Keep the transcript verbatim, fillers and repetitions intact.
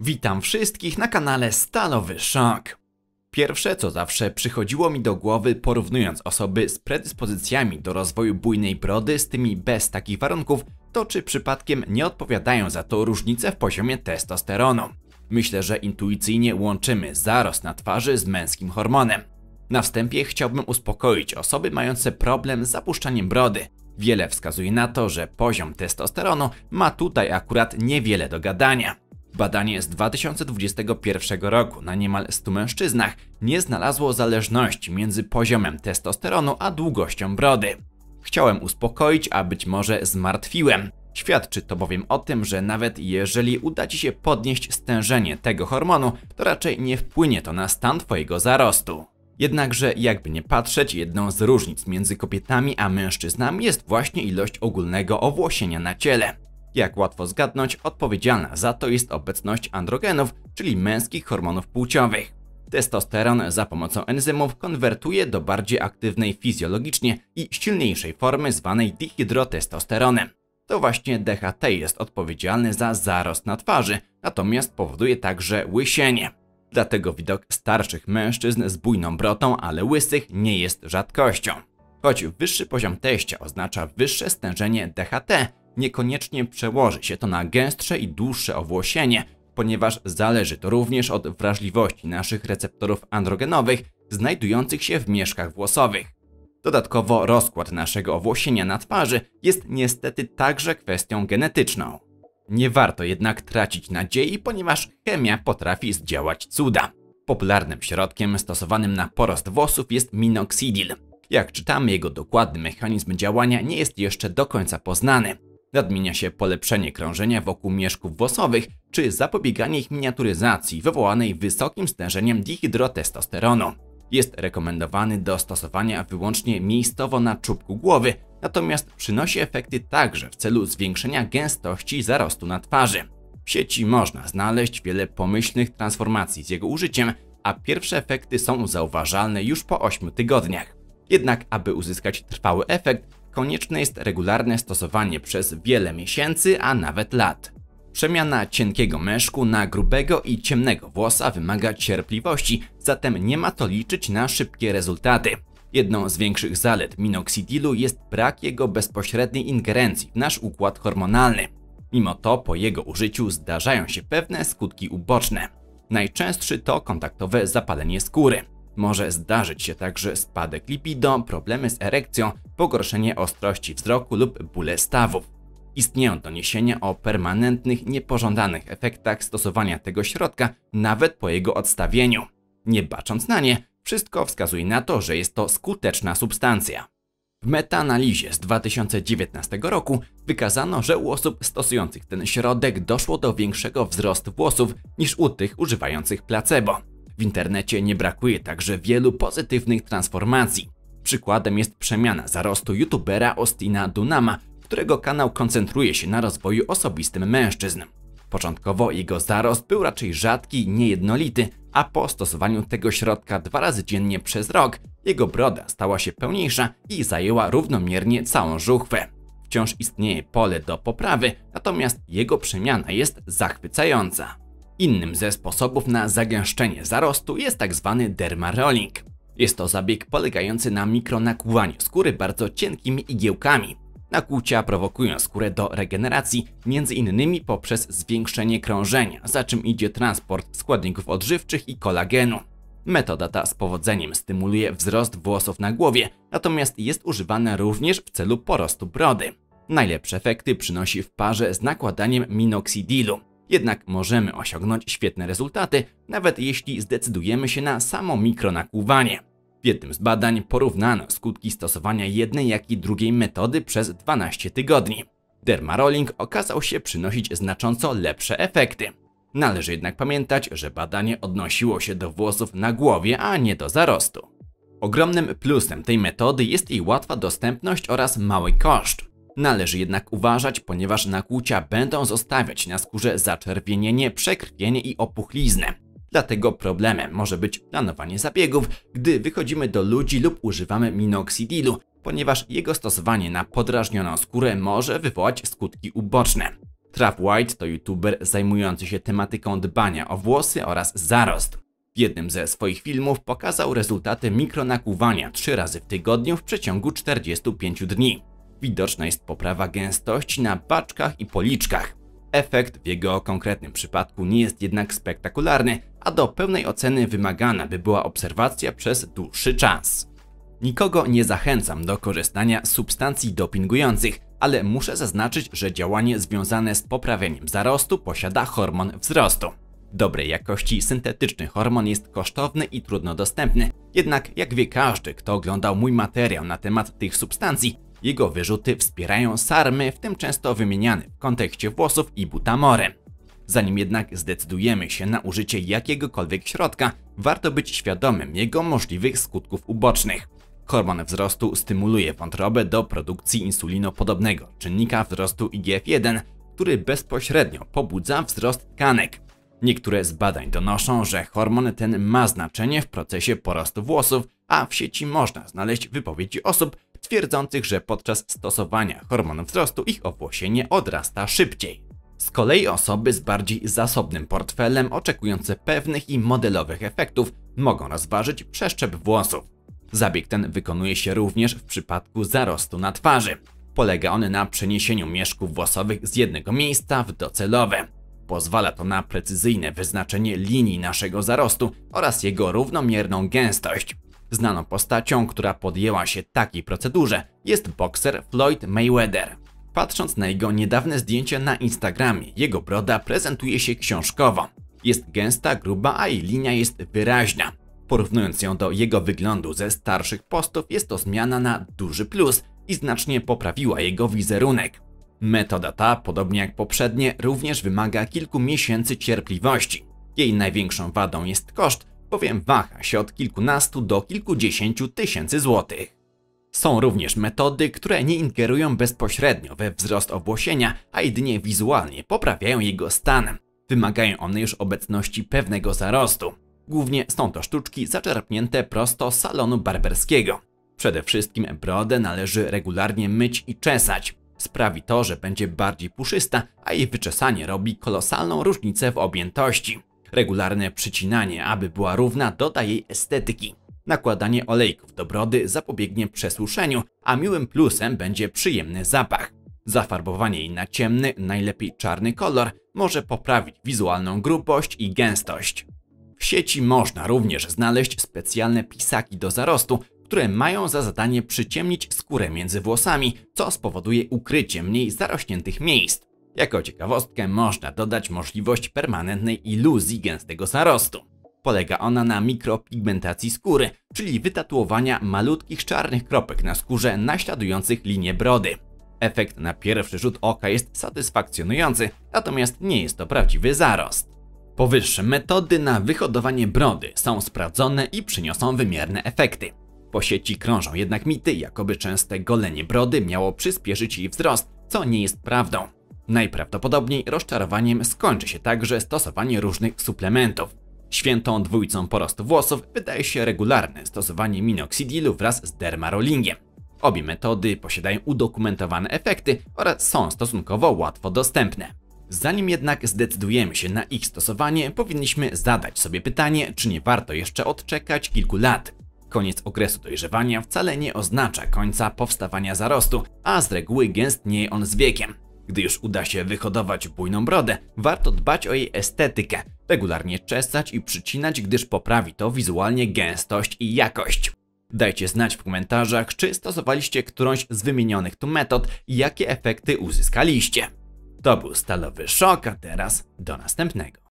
Witam wszystkich na kanale Stalowy Szok. Pierwsze, co zawsze przychodziło mi do głowy, porównując osoby z predyspozycjami do rozwoju bujnej brody z tymi bez takich warunków, to czy przypadkiem nie odpowiadają za to różnice w poziomie testosteronu. Myślę, że intuicyjnie łączymy zarost na twarzy z męskim hormonem. Na wstępie chciałbym uspokoić osoby mające problem z zapuszczaniem brody. Wiele wskazuje na to, że poziom testosteronu ma tutaj akurat niewiele do gadania. Badanie z dwa tysiące dwudziestego pierwszego roku na niemal stu mężczyznach nie znalazło zależności między poziomem testosteronu a długością brody. Chciałem uspokoić, a być może zmartwiłem. Świadczy to bowiem o tym, że nawet jeżeli uda Ci się podnieść stężenie tego hormonu, to raczej nie wpłynie to na stan Twojego zarostu. Jednakże jakby nie patrzeć, jedną z różnic między kobietami a mężczyznami jest właśnie ilość ogólnego owłosienia na ciele. Jak łatwo zgadnąć, odpowiedzialna za to jest obecność androgenów, czyli męskich hormonów płciowych. Testosteron za pomocą enzymów konwertuje do bardziej aktywnej fizjologicznie i silniejszej formy zwanej dihydrotestosteronem. To właśnie D H T jest odpowiedzialny za zarost na twarzy, natomiast powoduje także łysienie. Dlatego widok starszych mężczyzn z bujną brodą, ale łysych nie jest rzadkością. Choć wyższy poziom teścia oznacza wyższe stężenie D H T, niekoniecznie przełoży się to na gęstsze i dłuższe owłosienie, ponieważ zależy to również od wrażliwości naszych receptorów androgenowych znajdujących się w mieszkach włosowych. Dodatkowo rozkład naszego owłosienia na twarzy jest niestety także kwestią genetyczną. Nie warto jednak tracić nadziei, ponieważ chemia potrafi zdziałać cuda. Popularnym środkiem stosowanym na porost włosów jest minoxidil. Jak czytamy, jego dokładny mechanizm działania nie jest jeszcze do końca poznany. Nadmienia się polepszenie krążenia wokół mieszków włosowych, czy zapobieganie ich miniaturyzacji wywołanej wysokim stężeniem dihydrotestosteronu. Jest rekomendowany do stosowania wyłącznie miejscowo na czubku głowy, natomiast przynosi efekty także w celu zwiększenia gęstości zarostu na twarzy. W sieci można znaleźć wiele pomyślnych transformacji z jego użyciem, a pierwsze efekty są zauważalne już po ośmiu tygodniach. Jednak aby uzyskać trwały efekt, konieczne jest regularne stosowanie przez wiele miesięcy, a nawet lat. Przemiana cienkiego meszku na grubego i ciemnego włosa wymaga cierpliwości, zatem nie ma to liczyć na szybkie rezultaty. Jedną z większych zalet minoxidilu jest brak jego bezpośredniej ingerencji w nasz układ hormonalny. Mimo to po jego użyciu zdarzają się pewne skutki uboczne. Najczęstszy to kontaktowe zapalenie skóry. Może zdarzyć się także spadek libido, problemy z erekcją, pogorszenie ostrości wzroku lub bóle stawów. Istnieją doniesienia o permanentnych, niepożądanych efektach stosowania tego środka nawet po jego odstawieniu. Nie bacząc na nie, wszystko wskazuje na to, że jest to skuteczna substancja. W metaanalizie z dwa tysiące dziewiętnastego roku wykazano, że u osób stosujących ten środek doszło do większego wzrostu włosów niż u tych używających placebo. W internecie nie brakuje także wielu pozytywnych transformacji. Przykładem jest przemiana zarostu youtubera Austina Dunama, którego kanał koncentruje się na rozwoju osobistym mężczyzn. Początkowo jego zarost był raczej rzadki i niejednolity, a po stosowaniu tego środka dwa razy dziennie przez rok, jego broda stała się pełniejsza i zajęła równomiernie całą żuchwę. Wciąż istnieje pole do poprawy, natomiast jego przemiana jest zachwycająca. Innym ze sposobów na zagęszczenie zarostu jest tzw. dermarolling. Jest to zabieg polegający na mikronakłuwaniu skóry bardzo cienkimi igiełkami. Nakłucia prowokują skórę do regeneracji, między innymi poprzez zwiększenie krążenia, za czym idzie transport składników odżywczych i kolagenu. Metoda ta z powodzeniem stymuluje wzrost włosów na głowie, natomiast jest używana również w celu porostu brody. Najlepsze efekty przynosi w parze z nakładaniem minoxidilu. Jednak możemy osiągnąć świetne rezultaty, nawet jeśli zdecydujemy się na samo mikronakłuwanie. W jednym z badań porównano skutki stosowania jednej jak i drugiej metody przez dwanaście tygodni. Dermarolling okazał się przynosić znacząco lepsze efekty. Należy jednak pamiętać, że badanie odnosiło się do włosów na głowie, a nie do zarostu. Ogromnym plusem tej metody jest jej łatwa dostępność oraz mały koszt. Należy jednak uważać, ponieważ nakłucia będą zostawiać na skórze zaczerwienienie, przekrwienie i opuchliznę. Dlatego problemem może być planowanie zabiegów, gdy wychodzimy do ludzi lub używamy minoxidilu, ponieważ jego stosowanie na podrażnioną skórę może wywołać skutki uboczne. Trav White to youtuber zajmujący się tematyką dbania o włosy oraz zarost. W jednym ze swoich filmów pokazał rezultaty mikronakuwania trzy razy w tygodniu w przeciągu czterdziestu pięciu dni. Widoczna jest poprawa gęstości na baczkach i policzkach. Efekt w jego konkretnym przypadku nie jest jednak spektakularny, a do pełnej oceny wymagana by była obserwacja przez dłuższy czas. Nikogo nie zachęcam do korzystania z substancji dopingujących, ale muszę zaznaczyć, że działanie związane z poprawieniem zarostu posiada hormon wzrostu. Dobrej jakości syntetyczny hormon jest kosztowny i trudno dostępny, jednak jak wie każdy, kto oglądał mój materiał na temat tych substancji, jego wyrzuty wspierają sarmy, w tym często wymieniany w kontekście włosów ibutamorem. Zanim jednak zdecydujemy się na użycie jakiegokolwiek środka, warto być świadomym jego możliwych skutków ubocznych. Hormon wzrostu stymuluje wątrobę do produkcji insulinopodobnego czynnika wzrostu I G F jeden, który bezpośrednio pobudza wzrost tkanek. Niektóre z badań donoszą, że hormon ten ma znaczenie w procesie porostu włosów, a w sieci można znaleźć wypowiedzi osób twierdzących, że podczas stosowania hormonu wzrostu ich owłosienie odrasta szybciej. Z kolei osoby z bardziej zasobnym portfelem oczekujące pewnych i modelowych efektów mogą rozważyć przeszczep włosów. Zabieg ten wykonuje się również w przypadku zarostu na twarzy. Polega on na przeniesieniu mieszków włosowych z jednego miejsca w docelowe. Pozwala to na precyzyjne wyznaczenie linii naszego zarostu oraz jego równomierną gęstość. Znaną postacią, która podjęła się takiej procedurze, jest bokser Floyd Mayweather. Patrząc na jego niedawne zdjęcia na Instagramie, jego broda prezentuje się książkowo. Jest gęsta, gruba, a jej linia jest wyraźna. Porównując ją do jego wyglądu ze starszych postów, jest to zmiana na duży plus i znacznie poprawiła jego wizerunek. Metoda ta, podobnie jak poprzednie, również wymaga kilku miesięcy cierpliwości. Jej największą wadą jest koszt, bowiem waha się od kilkunastu do kilkudziesięciu tysięcy złotych. Są również metody, które nie ingerują bezpośrednio we wzrost owłosienia, a jedynie wizualnie poprawiają jego stan. Wymagają one już obecności pewnego zarostu. Głównie są to sztuczki zaczerpnięte prosto z salonu barberskiego. Przede wszystkim brodę należy regularnie myć i czesać. Sprawi to, że będzie bardziej puszysta, a jej wyczesanie robi kolosalną różnicę w objętości. Regularne przycinanie, aby była równa, doda jej estetyki. Nakładanie olejków do brody zapobiegnie przesuszeniu, a miłym plusem będzie przyjemny zapach. Zafarbowanie jej na ciemny, najlepiej czarny kolor może poprawić wizualną grubość i gęstość. W sieci można również znaleźć specjalne pisaki do zarostu, które mają za zadanie przyciemnić skórę między włosami, co spowoduje ukrycie mniej zarośniętych miejsc. Jako ciekawostkę można dodać możliwość permanentnej iluzji gęstego zarostu. Polega ona na mikropigmentacji skóry, czyli wytatuowania malutkich czarnych kropek na skórze naśladujących linię brody. Efekt na pierwszy rzut oka jest satysfakcjonujący, natomiast nie jest to prawdziwy zarost. Powyższe metody na wyhodowanie brody są sprawdzone i przyniosą wymierne efekty. Po sieci krążą jednak mity, jakoby częste golenie brody miało przyspieszyć jej wzrost, co nie jest prawdą. Najprawdopodobniej rozczarowaniem skończy się także stosowanie różnych suplementów. Świętą dwójcą porostu włosów wydaje się regularne stosowanie minoxidilu wraz z dermarolingiem. Obie metody posiadają udokumentowane efekty oraz są stosunkowo łatwo dostępne. Zanim jednak zdecydujemy się na ich stosowanie, powinniśmy zadać sobie pytanie, czy nie warto jeszcze odczekać kilku lat. Koniec okresu dojrzewania wcale nie oznacza końca powstawania zarostu, a z reguły gęstnieje on z wiekiem. Gdy już uda się wyhodować bujną brodę, warto dbać o jej estetykę, regularnie czesać i przycinać, gdyż poprawi to wizualnie gęstość i jakość. Dajcie znać w komentarzach, czy stosowaliście którąś z wymienionych tu metod i jakie efekty uzyskaliście. To był Stalowy Szok, a teraz do następnego.